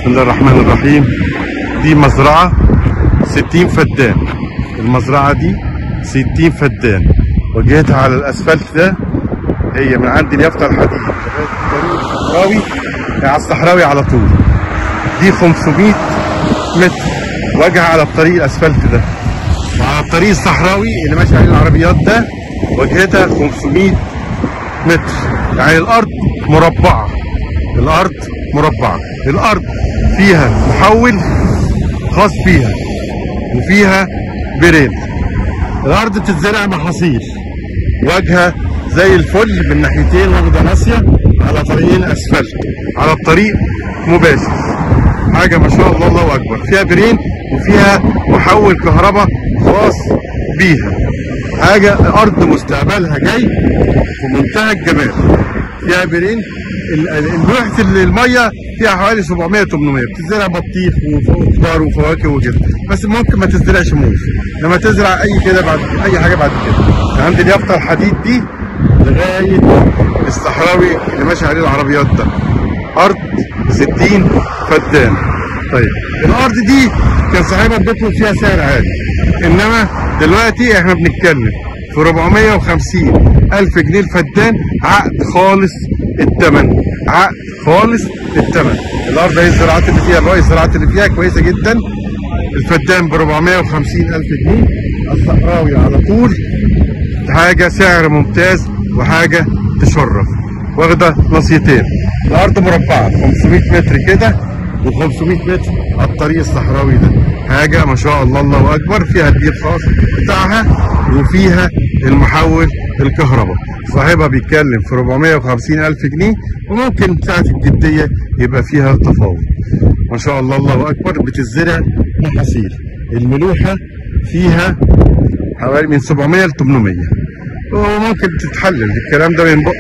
بسم الله الرحمن الرحيم. دي مزرعة 60 فدان. المزرعة دي 60 فدان، وجهتها على الاسفلت ده. هي من عند اليافطة الحديد لغاية الطريق الصحراوي، على الصحراوي على طول. دي 500 متر وجهها على الطريق الاسفلت ده، وعلى الطريق الصحراوي اللي ماشي عليه العربيات ده وجهتها 500 متر. يعني الارض مربعة، الارض مربعة. الارض فيها محول خاص بيها وفيها بريد. الارض بتتزرع محاصيل، وجهها زي الفل من ناحيتين، واخده ناصيه على طريقين اسفلت، على الطريق مباشر. حاجه ما شاء الله، الله اكبر. فيها برين وفيها محول كهرباء خاص بيها. حاجه الارض مستقبلها جاي في منتهى الجمال. فيها برين، لوحه الميه فيها حوالي 700 800. بتزرع بطيخ وخضار وفواكه وكده، بس ممكن ما تزرعش موز، لما تزرع اي حاجه بعد كده. عند اليافطه الحديد دي لغايه الصحراوي اللي ماشي عليه العربيات ده، ارض 60 فدان. طيب الارض دي كان صاحبها بيطلب فيها سعر عالي، انما دلوقتي احنا بنتكلم في 450,000 جنيه الفدان، عقد خالص الثمن، عقد خالص الثمن. الارض هي الزراعات اللي فيها، الرأي الزراعات اللي فيها كويسه جدا. الفدان ب 450,000 جنيه، الصحراوي على طول. حاجه سعر ممتاز وحاجه تشرف. واخده ناصيتين. الارض مربعه 500 متر كده و500 متر على الطريق الصحراوي ده. حاجه ما شاء الله، الله اكبر. فيها البير خاص بتاعها وفيها المحول الكهرباء. صاحبها بيتكلم في 450,000 جنيه، وممكن ساعه الجديه يبقى فيها تفاوض. ما شاء الله، الله اكبر. بتزرع محاصيل. الملوحه فيها حوالي من 700 ل 800، وممكن تتحلل الكلام ده من بق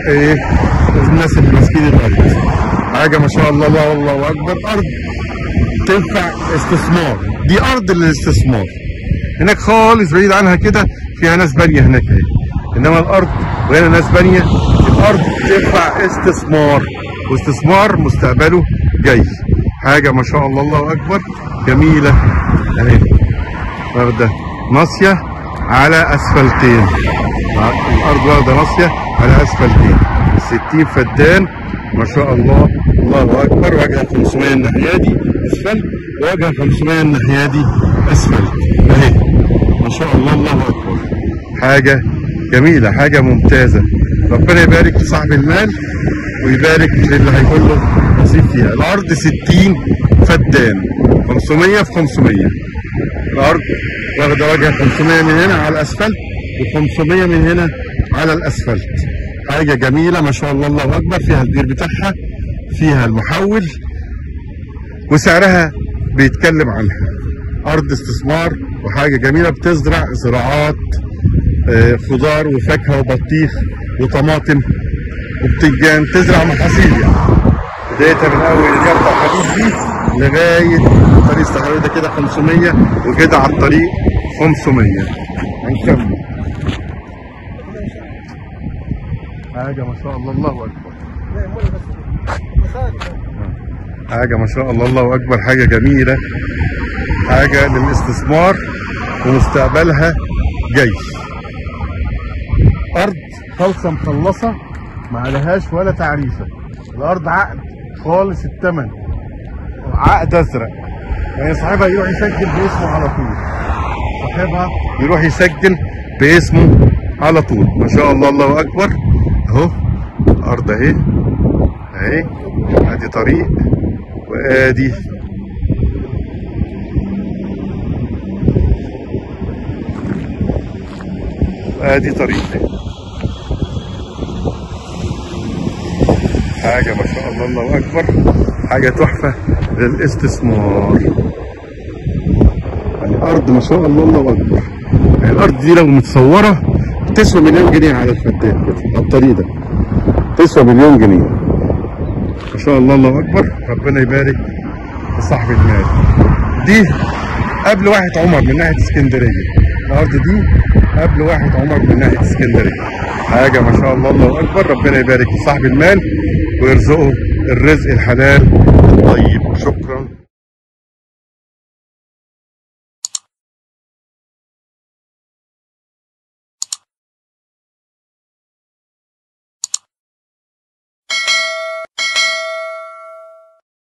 الناس اللي ماسكين الارض. حاجه ما شاء الله، الله اكبر. ارض تنفع استثمار، دي ارض للاستثمار. هناك خالص بعيد عنها كده فيها ناس بانيه هناك اهي، انما الارض وهنا ناس بانيه. الارض تنفع استثمار، واستثمار مستقبله جاي. حاجه ما شاء الله، الله اكبر. جميله اهي، واخده ناصيه على اسفلتين. الارض واخده ناصيه على اسفلتين. 60 فدان ما شاء الله، الله اكبر. وجهها 500 الناحيه دي اسفلت، وجهها 500 الناحيه دي اسفلت اهي. ما شاء الله، الله اكبر. حاجه جميله، حاجه ممتازه. ربنا يبارك لصاحب المال ويبارك للي هيكون له نصيب فيها. الارض 60 فدان، 500 في 500. الارض واخده وجهها 500 من هنا على الاسفلت، و500 من هنا على الاسفلت. حاجه جميله ما شاء الله، الله اكبر. فيها البير بتاعها، فيها المحول، وسعرها بيتكلم عنها. ارض استثمار وحاجه جميله. بتزرع زراعات خضار وفاكهه وبطيخ وطماطم وبتنجان. تزرع محاصيل يعني، بدايتها من اول اليافطه الحديد دي لغايه الطريق الصحراوي ده كده 500، وكده على الطريق 500. هنكمل. حاجه ما شاء الله، الله اكبر. حاجه ما شاء الله، الله اكبر. حاجه جميله، حاجه للاستثمار ومستقبلها جاي. ارض خالصه مخلصه، ما عليهاش ولا تعريفه. الارض عقد خالص الثمن، عقد ازرق. يعني صاحبها يروح يسجل باسمه على طول، صاحبها يروح يسجل باسمه على طول. ما شاء الله، الله اكبر. اهو الارض اهي اهي. ادي طريق، وادي طريق. حاجه ما شاء الله، الله اكبر. حاجه تحفه للاستثمار. الارض ما شاء الله، الله اكبر. الارض دي لو متصوره تسوى مليون جنيه على الفدان كده، على الطريق ده تسوى مليون جنيه. ما شاء الله، الله اكبر. ربنا يبارك لصاحب المال. دي قبل واحد عمر من ناحيه اسكندريه. الارض دي قبل واحد عمر من ناحيه اسكندريه. حاجه ما شاء الله، الله اكبر. ربنا يبارك لصاحب المال ويرزقه الرزق الحلال الطيب. شكرا.